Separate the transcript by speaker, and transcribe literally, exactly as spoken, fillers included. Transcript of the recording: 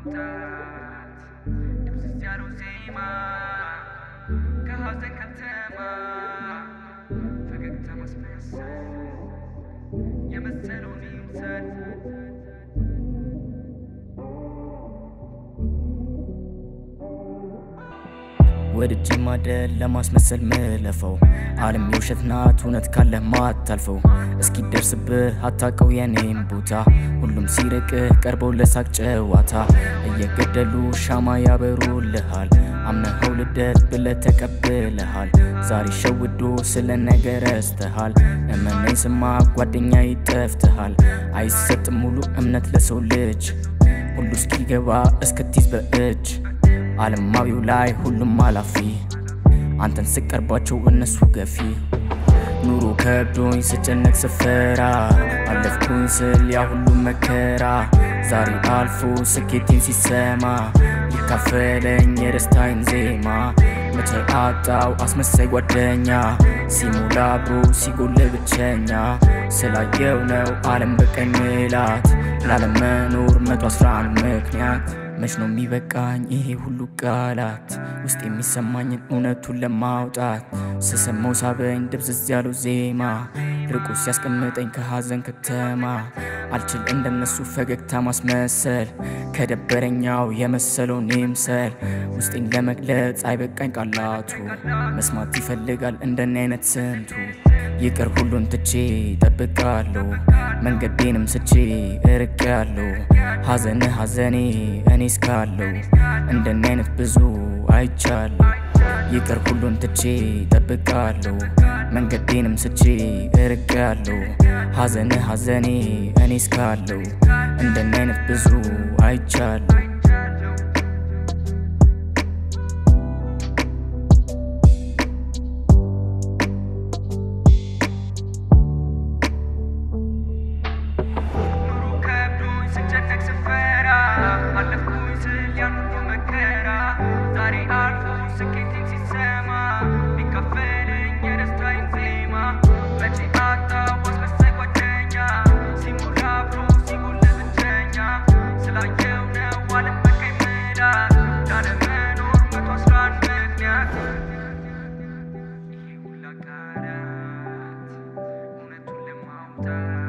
Speaker 1: ለማውጣት ድምፅስ ያለው ዜማ ከሐዘን ከተማ ፈገግታ ማስመሰል የመሰለውን ይምሰል
Speaker 2: ወድጄ ማደል ለማስመሰል ምለፈው ዓለም የውሸት ናት እውነት ካለ ማታልፈው እስኪ ደርስብህ አታቀው የኔም ቦታ ሁሉም ሲርቅህ ቀርበው ለሳቅ ጨዋታ እየገደሉ ሻማ ያበሩልሃል አምነኸው ልደት ብለህ ተቀብለሃል ዛሬ ሸውዶ ስለ ነገር ረስተሃል እመነኝ ስማ ጓደኛ ይጠፍትሃል አይሰጥም ሙሉ እምነት ለሰው ልጅ ሁሉ እስኪገባ እስክትይዝ በእጅ ዓለማዊው ላይ ሁሉም አላፊ አንተን ስቀርባቸው እነሱ ገፊ ኑሮ ከብዶኝ ስጨነቅ ስፈራ አለፍኩኝ ስል ያ ሁሉ መከራ ዛሬ አልፎ ስኬቴን ሲሰማ ሊካፈለኝ የደስታዬን ዜማ መቼ አጣው አስመሳይ ጓደኛ ሲሞላ አብሮ ሲጎል ብቸኛ ስላየው ነው ዓለም በቀኝ ምላት ላለመኖር መቶ አስራ አንድ ምክንያት መች ነው የሚበቃኝ ይሄ ሁሉ ቃላት ውስጥ የሚሰማኝን እውነቱን ለማውጣት ስሰማው ሳበኝ ድብዝዝ ያለው ዜማ ርቆ ሲያስቀምጠኝ ከሐዘን ከተማ አልችል እንደነሱ ፈገግታ ማስመሰል ከደበረኛው የመሰለውን ይምሰል ውስጤን ለመግለጽ አይበቃኝ ቃላቱ መስማት ይፈልጋል እንደኔ አይነት ስንቱ ይቅር ሁሉን ትቼ ጠብቃለሁ መንገዴንም ስቼ እርቄያለሁ ሐዘን ሐዘኔ እኔ እስካለሁ እንደኔ አይነት ብዙ አይቻለሁ ይቅር ሁሉን ትቼ ጠብቃለሁ መንገዴንም ስቼ እርቄያለሁ ሐዘን ሐዘኔ እኔ እስካለሁ እንደኔ አይነት ብዙ አይቻለሁ
Speaker 1: die